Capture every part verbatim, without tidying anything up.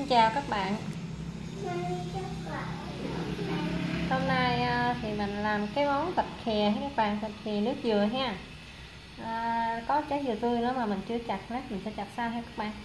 Xin chào các bạn. Hôm nay thì mình làm cái món thịt khè ha các bạn, thịt khè nước dừa ha. À, có trái dừa tươi nữa mà mình chưa chặt, lát mình sẽ chặt sau ha các bạn.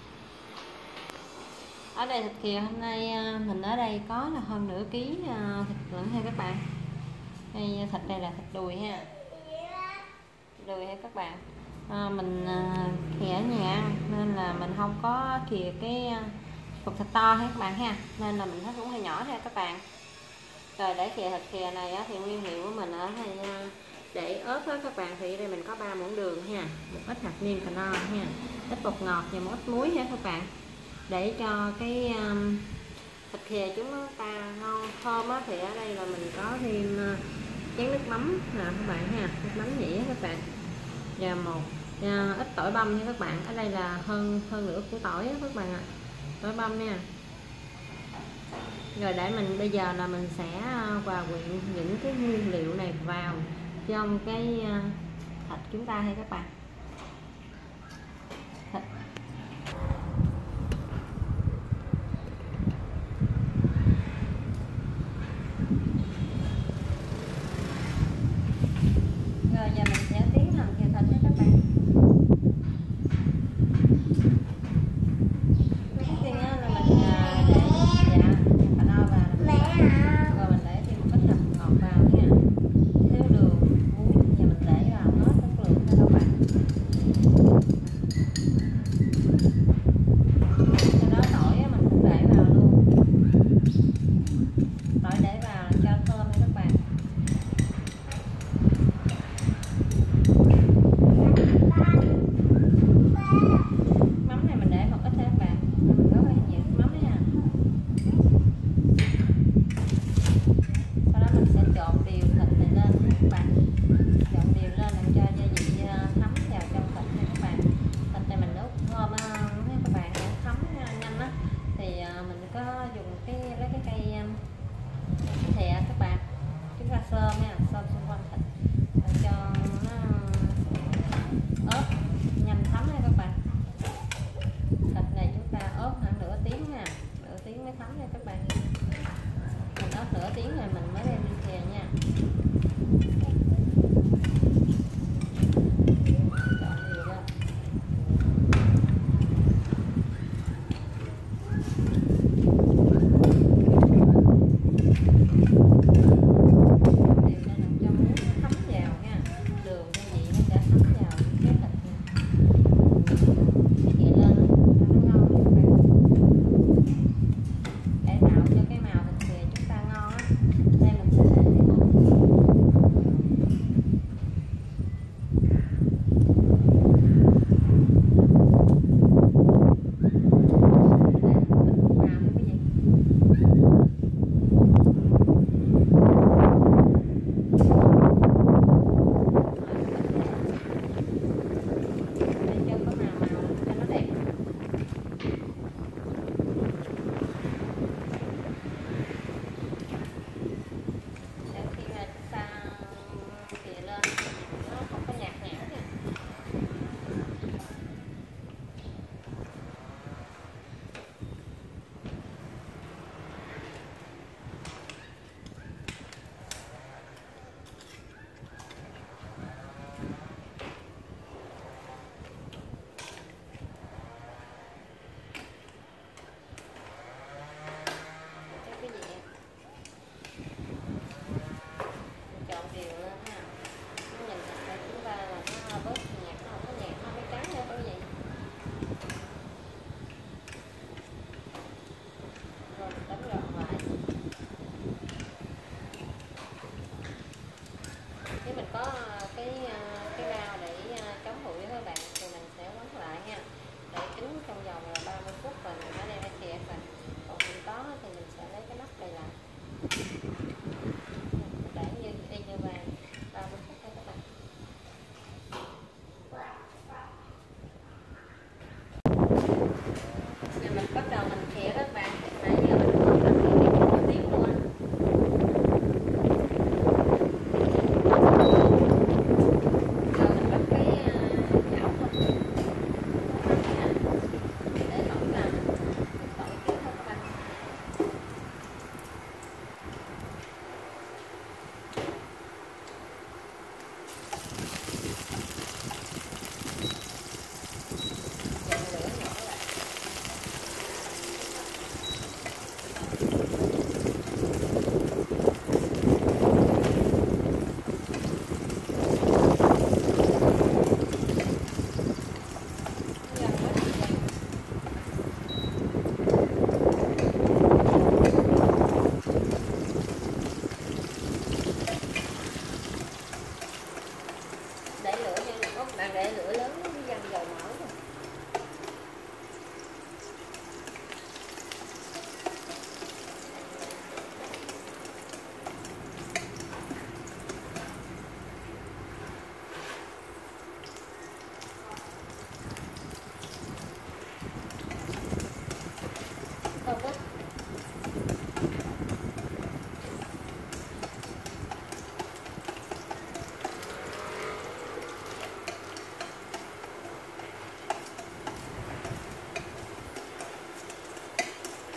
Ở đây thịt khè hôm nay mình ở đây có là hơn nửa ký thịt lợn ha các bạn. Đây thịt này là thịt đùi ha, đùi ha các bạn. À, mình khè ở nhà nên là mình không có khìa cái cục thịt to ha các bạn ha, nên là mình thấy cũng hơi nhỏ ha các bạn. Rồi để khìa thịt khè này á, thì nguyên liệu của mình ở đây để ớt đó các bạn, thì đây mình có ba muỗng đường ha, một ít hạt nêm cà no ha, ít bột ngọt và một ít muối ha các bạn, để cho cái um, thịt khè chúng ta ngon thơm á. Thì ở đây là mình có thêm uh, chén nước mắm nè các bạn ha, nước mắm nhĩ các bạn, và một uh, ít tỏi băm nha các bạn. Ở đây là hơn hơn nửa củ tỏi á các bạn ạ, à. Tỏi băm nha. Rồi để mình bây giờ là mình sẽ hòa quyện những cái nguyên liệu này vào trong cái thịt chúng ta hay các bạn. Thịt. Rồi giờ mình sẽ tiến hành khìa thịt nha các bạn. Nửa tiếng rồi mình mới đem đi khìa nha.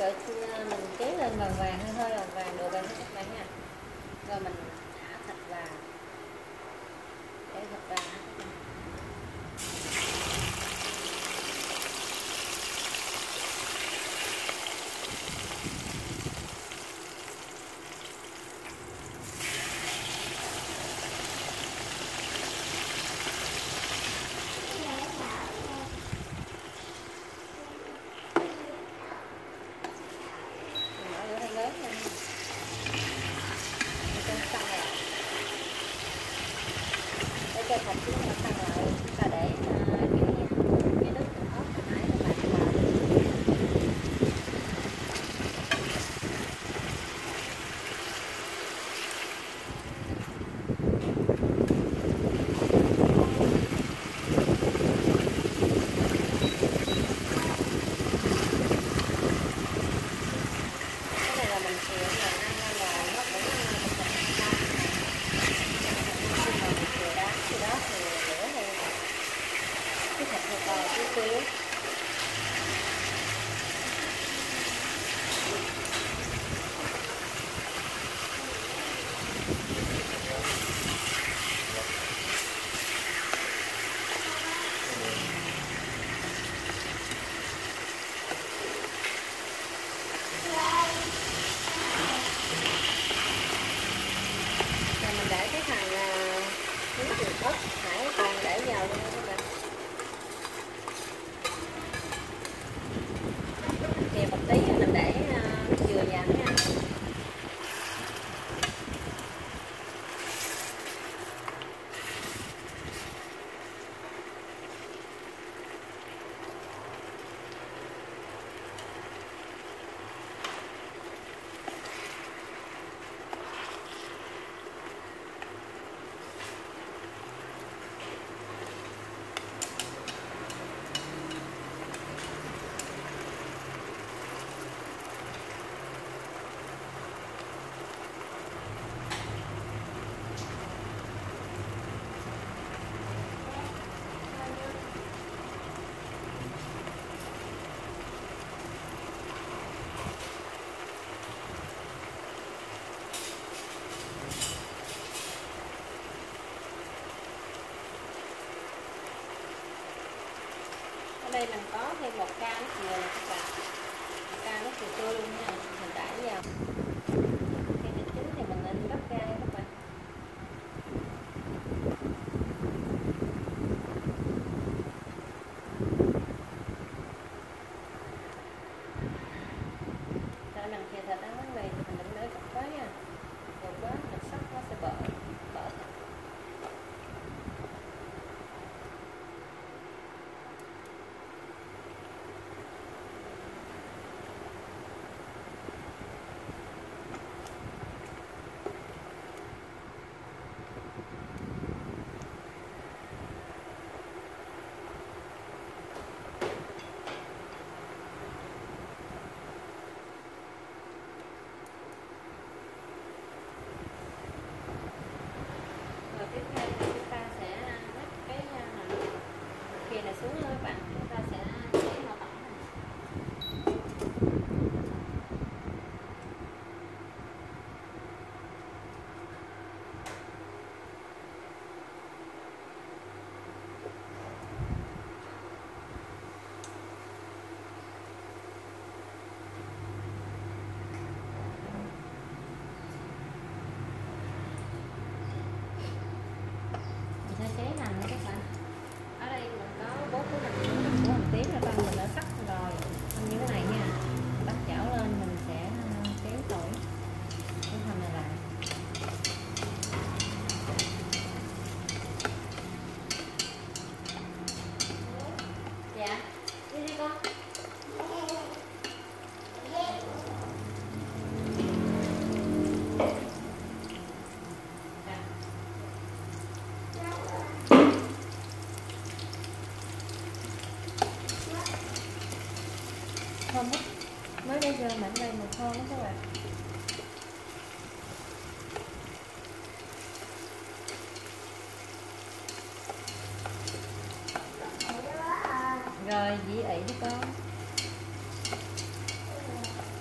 cỡ mình kéo lên vàng vàng hơi hơi vàng vàng được rồi các bạn nha. Rồi mình thả thịt vào, để thịt vào. Cho thịt chúng ta tăng lại, chúng ta để uh, cái cái nước mình ớt hồi nãy các bạn vào. Cái này là mình sẽ là ăn là nó cũng thịt non này. Khi mà mình vừa đá thì đó thì lửa thì cái thịt hơi to chút xíu. Mình để cái thằng nước ớt hải còn để vào luôn các bạn. Thì một tí mình để uh, dừa vào nha. Ở đây mình có thêm một ca nước dừa nè các bạn, một ca nước dừa tươi luôn nha, mình đãi vào. Khi thịt chín thì mình nên gấp ra các bạn. Để mình khi thịt ăn bánh mì thì mình đừng để cục quá nha, cục quá mình sắp nó sẽ bở bở thịt. Tiếp theo thì chúng ta sẽ lắp cái kia này xuống các bạn, chúng ta sẽ để vào tỏi này. Chế hành nha các bạn. Ở đây mình có bốn cái hành của hành tím là con mình đã sắc rồi, như thế này nha. Bắt chảo lên mình sẽ kéo tỏi cái hành này lại. Dạ, đi đi con. Thơm quá, mới bây giờ mà đây mà thơm lắm các bạn. Rồi dĩ ị đi con.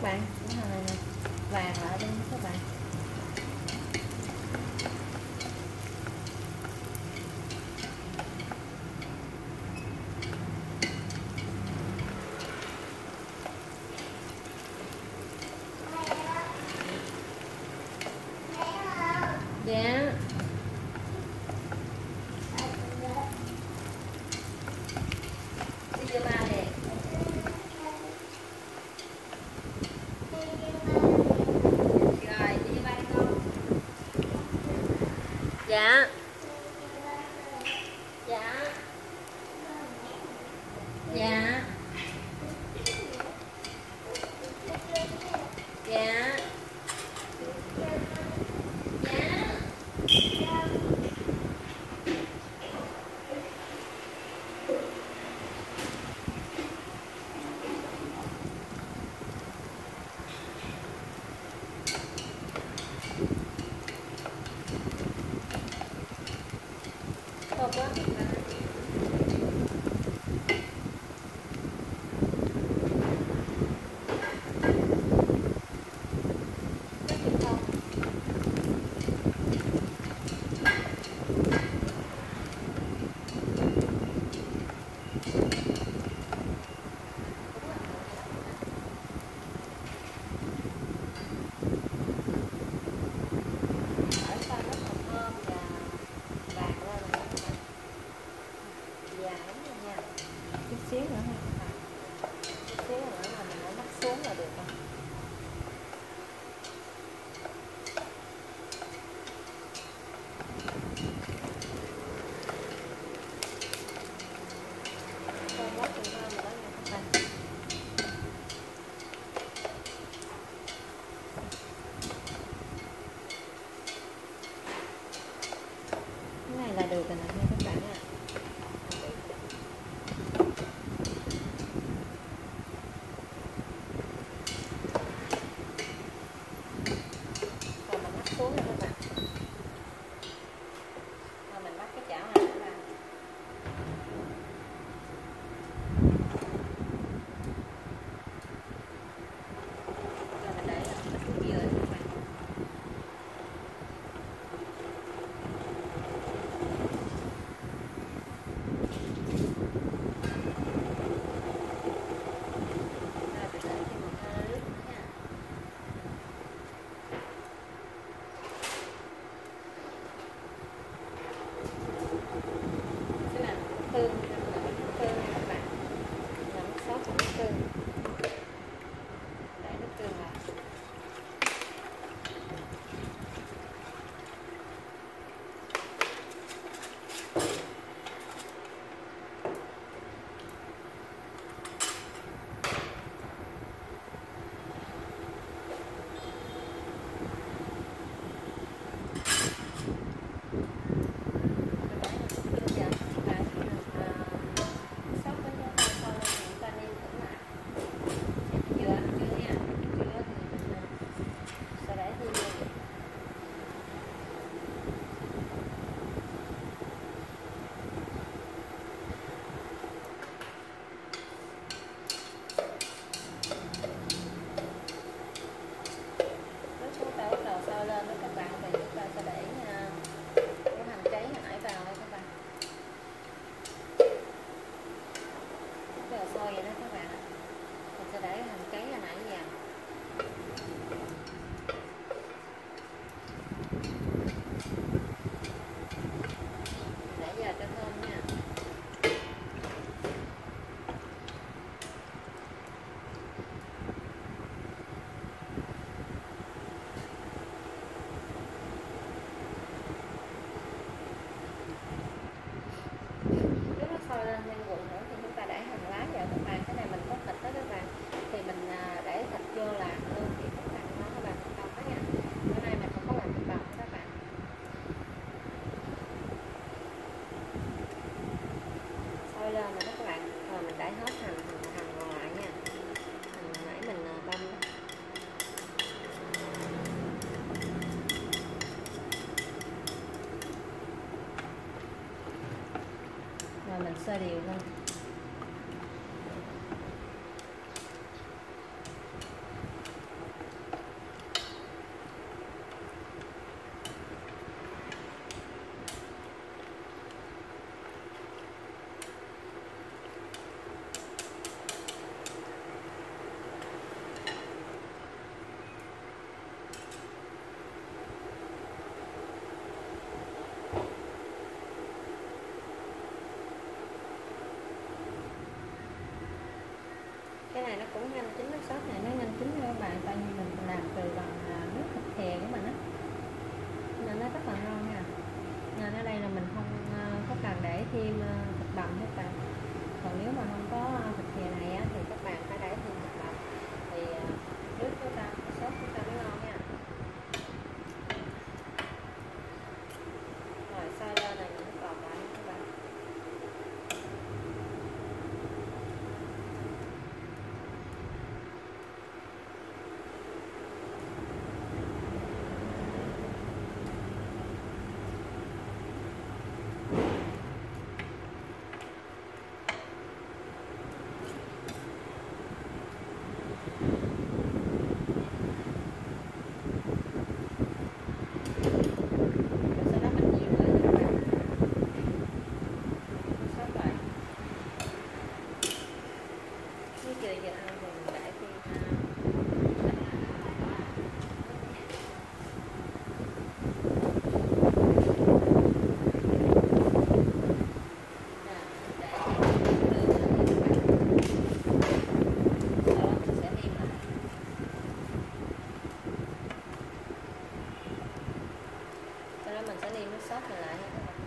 các bạn, cái này nè, vàng lại luôn các bạn. Dạ. Đi cho ba nè. Rồi, đi cho ba con. Dạ. Dạ. Dạ. Dạ. Không có. Chút xíu nữa ha, chút xíu nữa là mình đã bắt xuống là được rồi. Con quá chừng hơn nữa nha các bạn. Cái này là được rồi nè nha các bạn ạ. Xuống rồi các bạn. Rồi mình bắt cái chảo này các bạn. Rồi mình để nó xuống dừa các bạn. Rồi mình để thêm một hơi nước nữa nha. Tương, tương này các bạn, là nước sốt của nước tương, để nước tương vào. Sôi vậy đó các bạn, mình sẽ để hành cấy hồi nãy vào. Để giờ cho thơm nha. Lúc nó sôi lên nhanh nguội nữa thì chúng ta để hành lá vào các bạn. Cái này mình có thịt đó các bạn, thì mình để thịt vô làm luôn thì các bạn nó các bạn không đó nha. Bữa nay mình không có làm thịt bò các bạn. Sôi lên rồi đó các bạn, rồi mình để hết hành hành còn lại nha. Hành nãy mình băm đó. Rồi mình xơi đều lên. Cái này nó cũng nhanh chín, nước sốt này nó nhanh chín cho các bạn, tại vì mình làm từ bằng nước thịt thè của mình á, nên nó rất là ngon nha. Nên ở đây là mình không có cần để thêm thịt bằm hết bạn. Còn nếu mà không có thịt thè này á, thì các bạn phải để thêm thịt bằm, thì nước chúng ta, sốt chúng ta mới ngon nha. Rồi xay lên này mình còn lại các bạn. Mình sẽ nêm nước sốt này lại nha các bạn.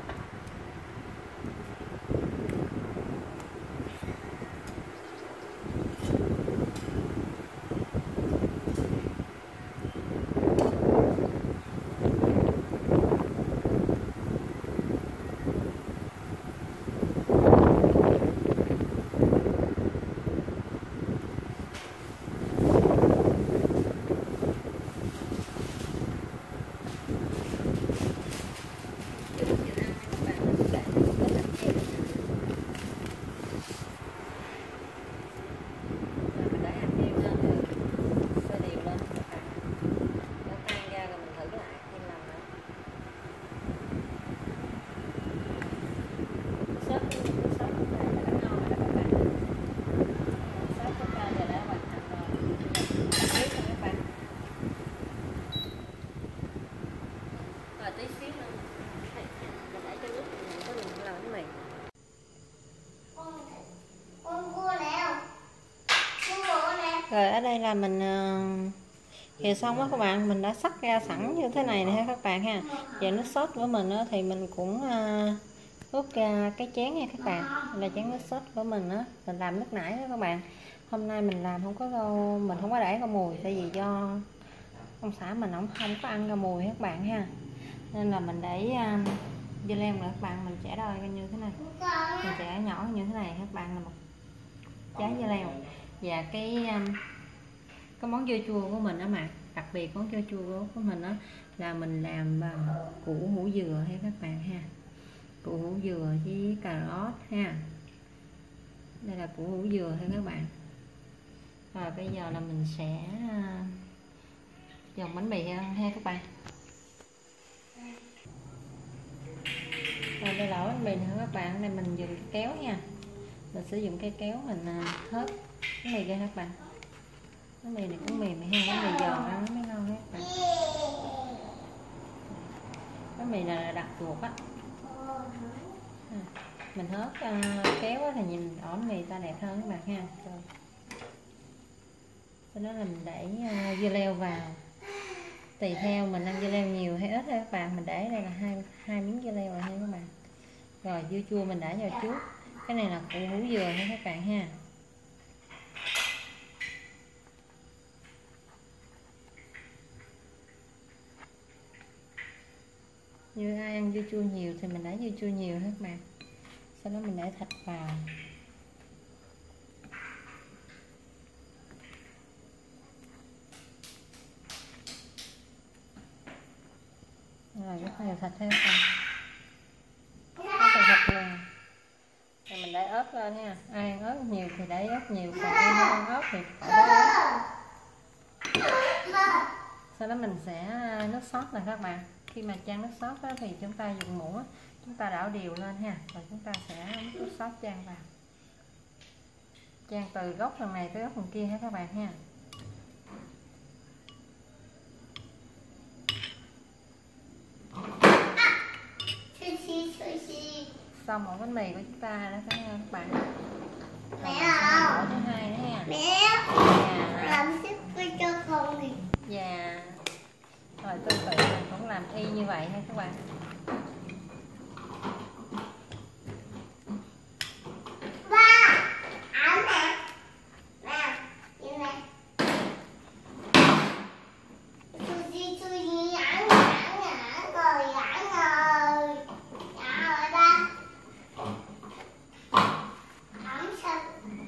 Rồi ở đây là mình thì xong đó các bạn, mình đã sắc ra sẵn như thế này nè các bạn ha. Và nước sốt của mình đó, thì mình cũng ướp ra cái chén nha các bạn. Đây là chén nước sốt của mình đó, mình làm nước nãy đó các bạn. Hôm nay mình làm không có rau, mình không có để rau mùi, tại vì do ông xã mình ông không có ăn rau mùi các bạn ha, nên là mình để um, dưa leo nữa các bạn. Mình chẻ đôi như thế này, mình chẻ nhỏ như thế này các bạn, là một trái dưa leo. Và cái um, cái món dưa chua của mình đó mà đặc biệt món dưa chua của mình đó là mình làm bằng củ hủ dừa hay các bạn ha, củ hủ dừa với cà rốt ha. Đây là củ hủ dừa thôi các bạn. Rồi bây giờ là mình sẽ dòng bánh mì ha các bạn. Rồi đây là bánh mì nữa các bạn. Đây mình dùng cái kéo nha, mình sử dụng cái kéo mình hớt bánh mì ra các bạn. Bánh mì này cũng mềm ha, bánh mì giòn ăn mới ngon các bạn. Bánh mì này là đặc ruột á, mình hớt uh, kéo thì nhìn ổn mì ta đẹp hơn các bạn ha. Rồi sau đó là mình để uh, dưa leo vào, tùy theo mình ăn dưa leo nhiều hay ít thôi các bạn. Mình để đây là hai hai miếng dưa leo rồi ha các bạn. Rồi dưa chua mình đã vào trước, cái này là củ hủ dừa ha các bạn ha. Như ai ăn dưa chua nhiều thì mình để dưa chua nhiều các bạn. Sau đó mình để thịt vào. Rồi rất nhiều thịt thêm các bạn. Rất nhiều thịt luôn. Rồi mình để ớt lên ha. Ai ăn ớt nhiều thì để ớt nhiều, còn ai không ăn ớt thì bỏ ớt. Sau đó mình sẽ nước sốt này các bạn. Khi mà chan nước sốt đó, thì chúng ta dùng muỗng, chúng ta đảo đều lên ha, rồi chúng ta sẽ múc nước sốt chan vào, chan từ góc phần này tới góc phần kia ha các bạn ha. Xong một bánh mì của chúng ta đó các bạn. Mẹ ơi. Thứ hai nữa nha. Mẹ. Dạ. Làm xếp cho con đi. Dạ. Rồi tương tự mình cũng làm y như vậy ha các bạn. Ba, ảnh nè. Nè, nhìn nè. Sushi sushi ảnh ảnh ảnh rồi ảnh rồi. Dạ rồi ba. Ảnh sao?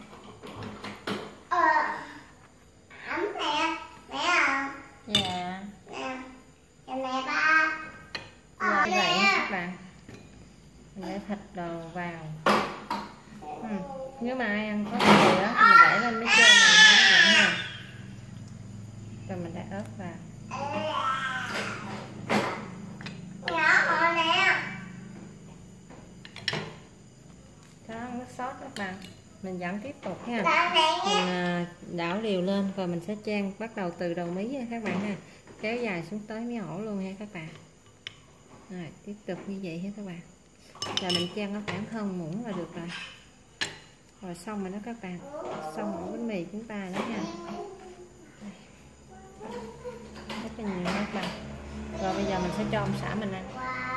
Ờ. Ảnh nè, mẹ à. Dạ. Nè. Nè nè ba. Dạ, Ờ như vậy nè. các bạn. Mình để thịt đồ vào. Ừ. Nếu mà ai ăn có gì đó thì mình để lên mấy trên này ha. Rồi mình để ớt vào. Nhỏ họ nè. Đó, nước sốt các bạn. Mình vẫn tiếp tục ha. Ba nè. Mình à, đảo đều lên và mình sẽ chan bắt đầu từ đầu mí nha các bạn ha. Kéo dài xuống tới mí ổ luôn ha các bạn. Rồi tiếp tục như vậy ha các bạn. Là mình chan nó khoảng hơn muỗng là được rồi. Rồi xong rồi đó các bạn. Xong ổ bánh mì chúng ta đó ha. Rất là nhiều các bạn. Rồi bây giờ mình sẽ cho ông xã mình ăn.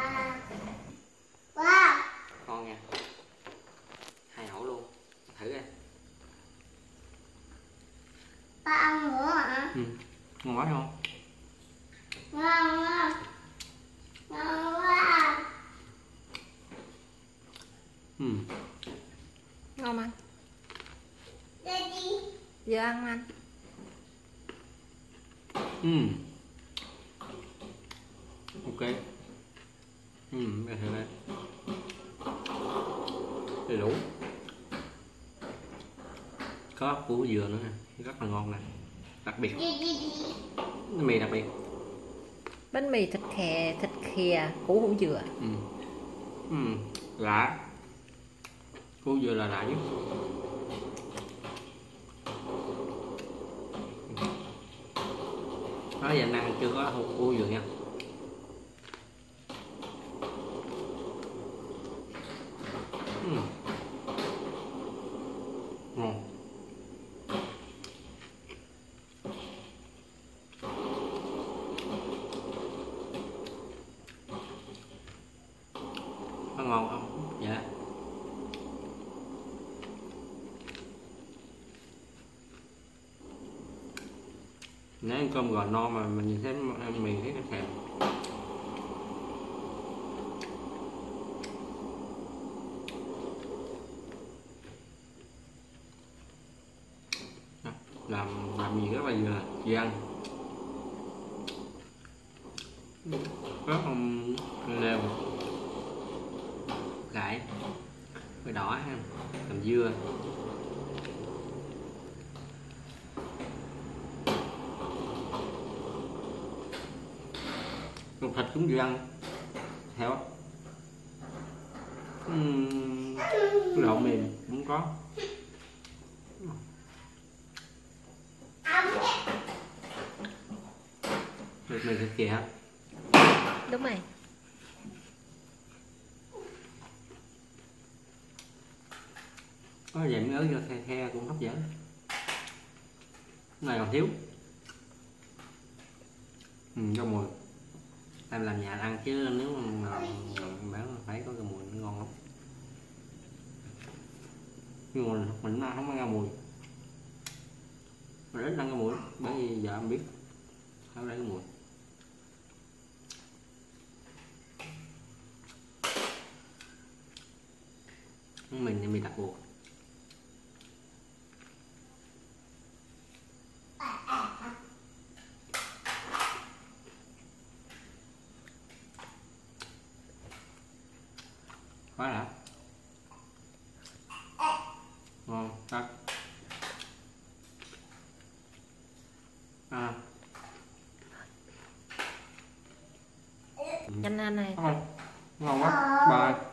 Wow. Ngon nha. Hai ổ luôn. Thử coi. Ba ăn nữa hả? Ừ. Ngon quá không? Ngon quá. Ngon quá. Ừ. Ngon anh. Đây đi. Giờ ăn anh. Ừ. Ok. Ừ, để thử đây. Đầy đủ. Có củ dừa nữa nè, rất là ngon nè. Đặc biệt. Đi đi đi. Bánh mì đặc biệt. Bánh mì thịt khè, thịt khìa, củ hủ dừa. Ừ. Ừ. Lạ. Củ dừa là lạ nhất. Nói giờ anh ăn chưa có củ dừa nha. Ừ. Ngon. Có ngon không? Dạ. Nếu ăn cơm gò no mà mình nhìn thấy ăn mì thấy nó thèm. làm làm gì rất là vừa chị ăn có không leo cải cái đỏ ha, làm dưa con thịt cũng vừa ăn theo uhm, cái độ mềm cũng có. Thịt này thịt kìa. Đúng rồi. Có dạy miếng ớt vô the, the cũng hấp dẫn. Cái này còn thiếu. Ừ, cho mùi. Em làm nhà ăn chứ nếu mà bán phải có cái mùi nó ngon lắm. Nhưng mà mình không có ra mùi. Mình ít ăn cái mùi bởi vì giờ em biết không ra cái mùi. Mình thì mình đặt buộc. Quá đã. Ngon, tắt. À. Nhanh anh này. Ngon quá. Bye.